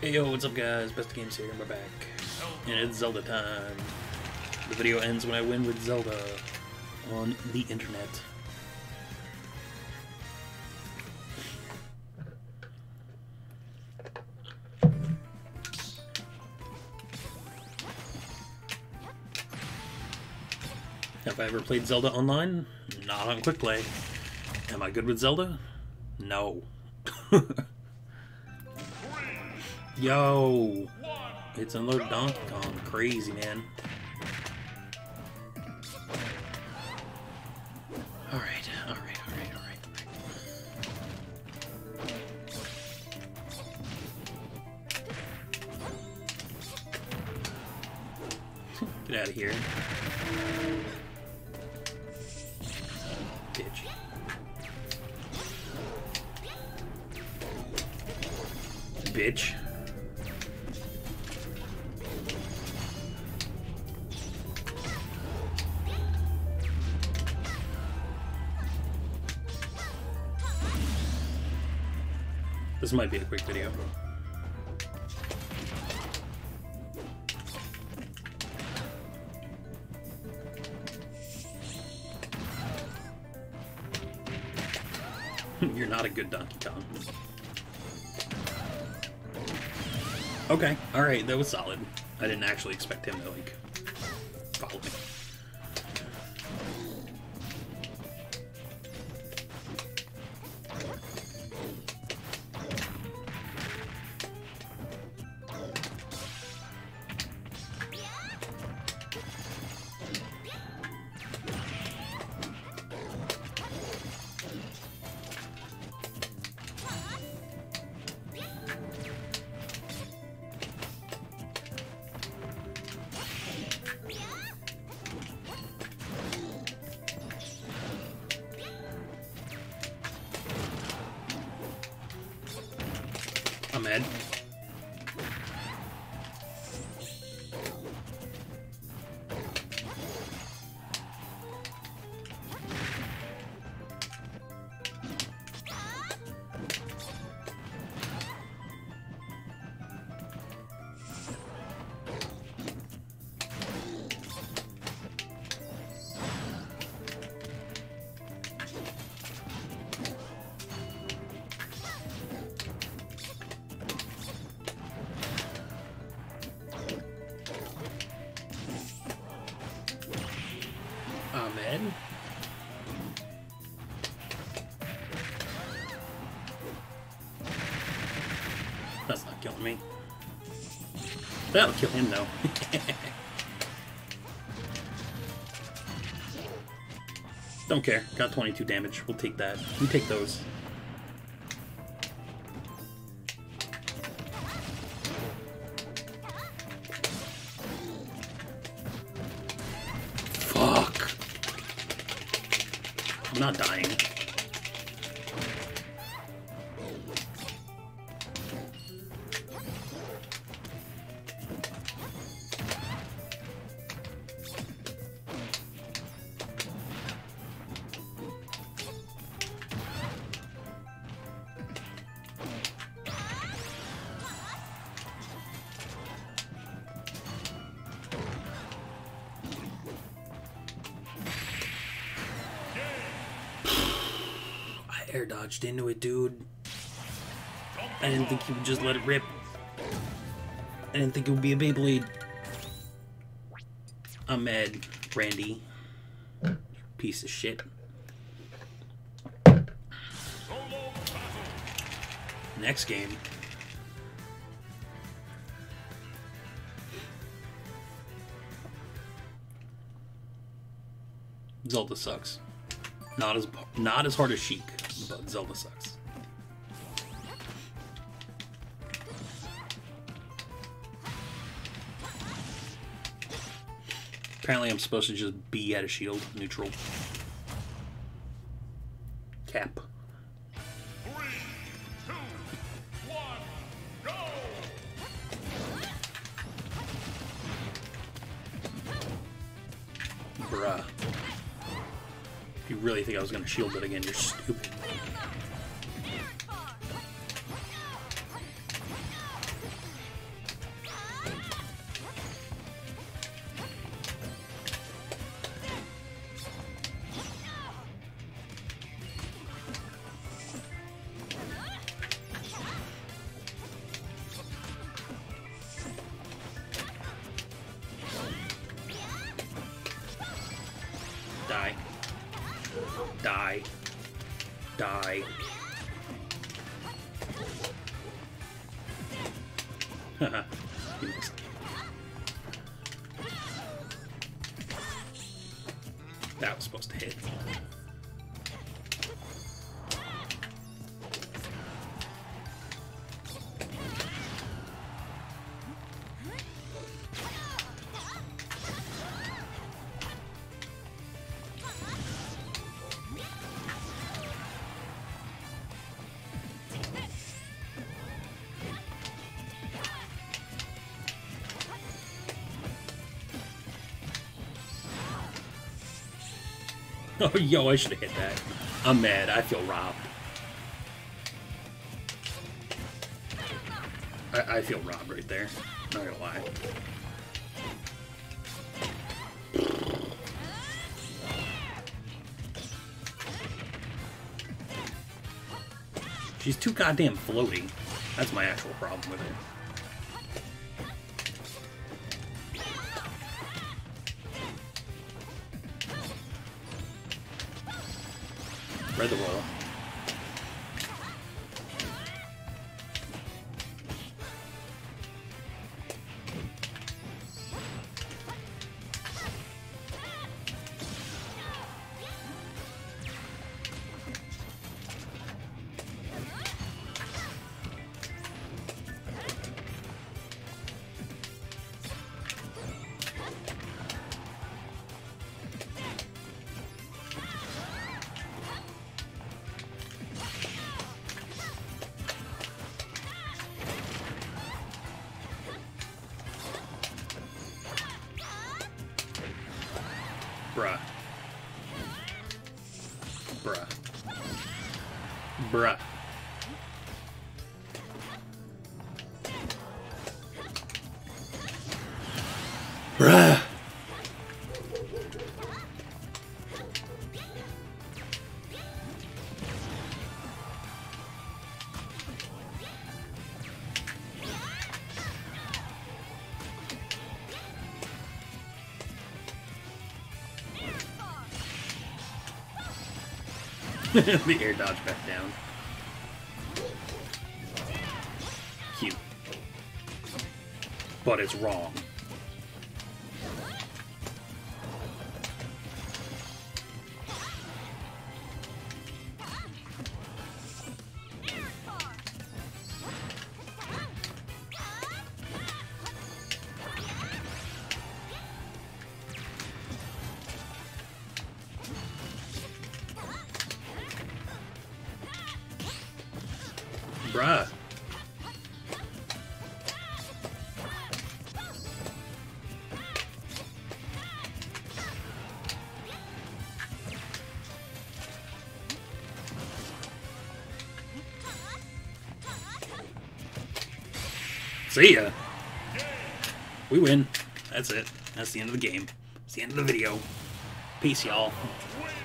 Hey yo, what's up guys? Best Games here, and we're back. And it's Zelda time. The video ends when I win with Zelda on the internet. Have I ever played Zelda online? Not on Quick Play. Am I good with Zelda? No. Yo! It's another Donkey Kong. Crazy, man. Alright. Get out of here. Bitch. Bitch. This might be a quick video. You're not a good Donkey Kong. Okay, alright, that was solid. I didn't actually expect him to, like, follow me. I'm Ed. Ahmed. That's not killing me. That'll kill him though. Don't care. Got 22 damage. We'll take that. We take those. Fuck. I'm not dying. Air dodged into it, dude. I didn't think he would just let it rip. I didn't think it would be a Beyblade. I'm mad, Randy. Piece of shit. Next game. Zelda sucks. Not as hard as Sheik, but Zelda sucks. Apparently I'm supposed to just be at a shield, neutral. Cap. 3, 2, 1, go! Bruh. If you really think I was going to shield it again, you're stupid. Die. Haha. You missed. That was supposed to hit. Oh, yo, I should have hit that. I'm mad. I feel robbed. I feel robbed right there. Not gonna lie. She's too goddamn floaty. That's my actual problem with her. Read the roll. Bruh. Bruh. Bruh. Bruh. The air dodge back down. Cute. But it's wrong. Bruh. See ya. We win. That's it. That's the end of the game. It's the end of the video. Peace, y'all.